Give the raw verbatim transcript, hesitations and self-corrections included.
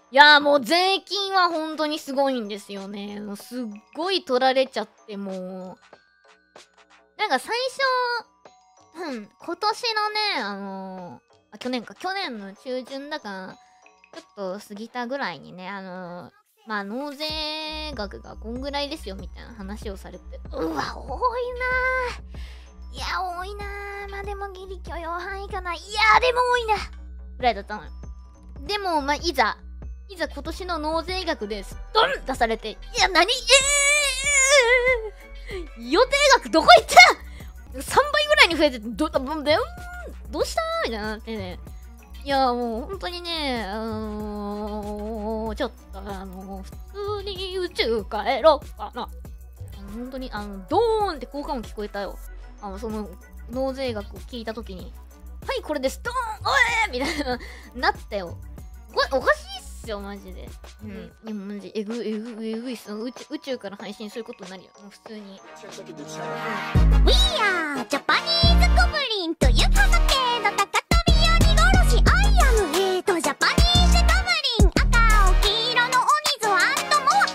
いやーもう税金は本当にすごいんですよね。もうすっごい取られちゃって、もう。なんか最初、うん、今年のね、あのー、あ、去年か、去年の中旬だから、ちょっと過ぎたぐらいにね、あのー、まあ、納税額がこんぐらいですよ、みたいな話をされて、うわ、多いなー。いや、多いなー。まあでもギリ許容範囲かな。いやー、でも多いな。ぐらいだったのよ。でも、まあ、いざ、いざ今年の納税額です。ドン出されて、いや、なにえー、予定額どこ行った ?さん 倍ぐらいに増えてて、ど、ど、ど、どうしたみたいになってね。いや、もう本当にね、あのー、ちょっとあのー、普通に宇宙帰ろうかな。本当に、あの、ドーンって効果音聞こえたよ。あの、その、納税額を聞いたときに、はい、これです、ドーンおえーみたいな、なったよ。これ、おかしいっすよ、マジで。うん。でも、マジ、えぐ、えぐ、えぐいっす。宇宙、宇宙から配信することになるよ。もう普通に。 We are